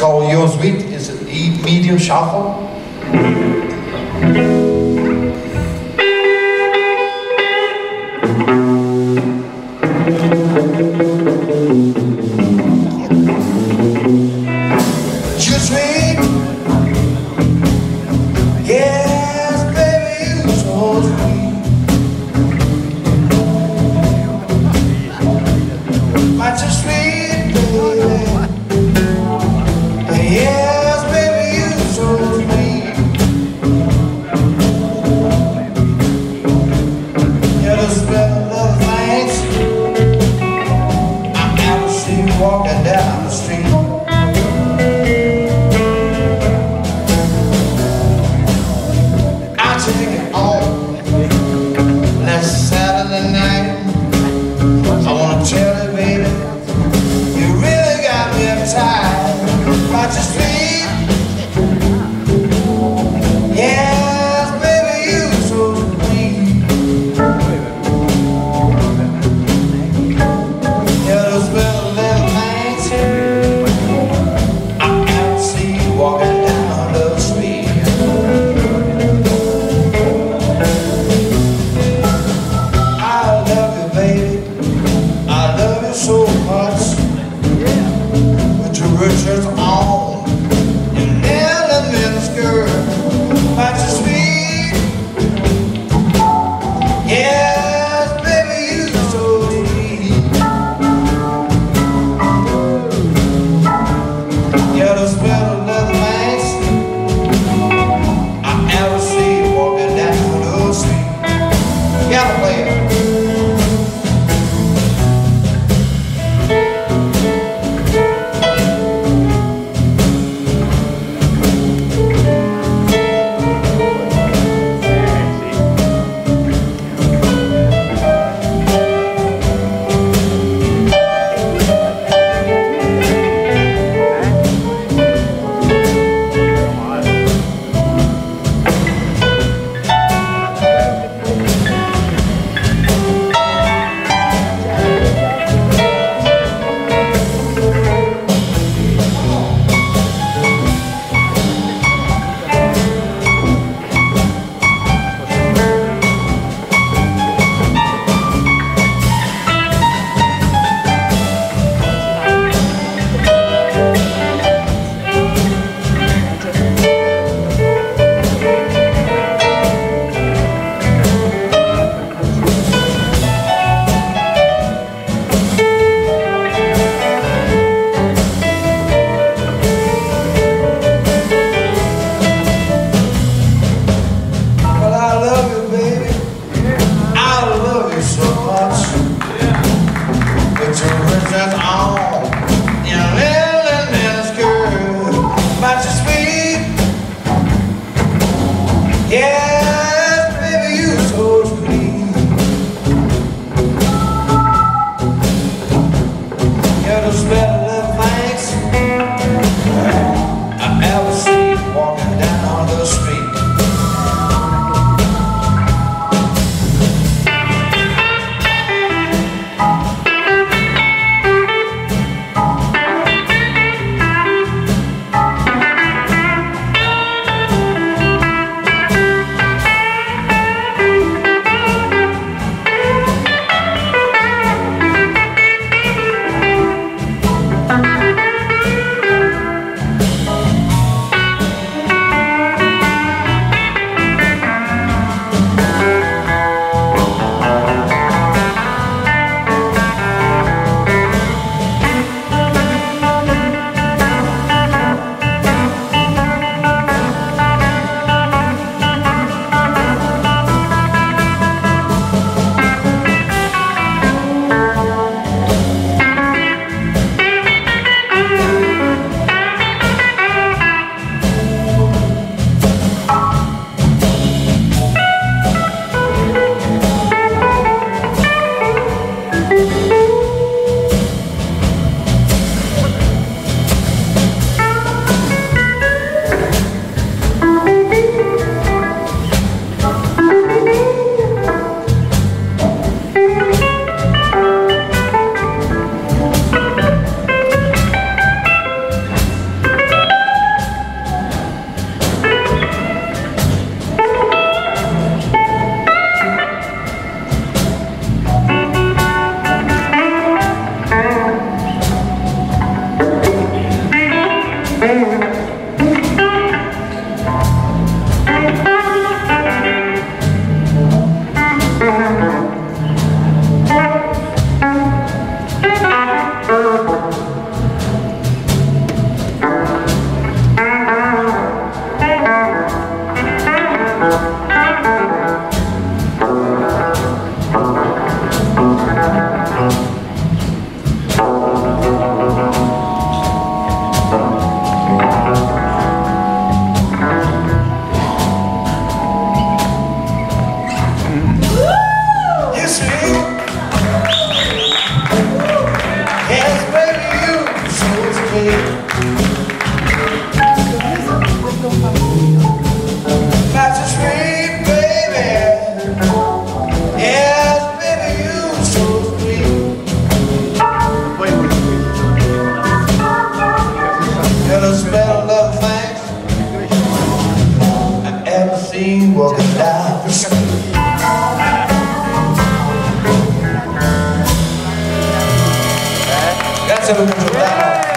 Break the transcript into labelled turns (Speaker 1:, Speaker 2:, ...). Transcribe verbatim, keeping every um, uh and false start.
Speaker 1: called Your Sweet. It's an E medium shuffle. You're sweet, yes, baby, you're so sweet. But you're sweet, baby. Yes, baby, you're so sweet. You're the smell of things I ever see walking down the street. Take it on last Saturday night. I wanna tell you, baby, you really got me uptight. But you're sweet, yes, baby, you so sweet. You're those little little things I ever see you walking down the street. So much with your Richards on, you never been a skirt, but you're sweet, yes, baby, you so sweet. You're the sweet little things I ever see walking down the street. You gotta play it. me walking down the street. Grazie a tutti.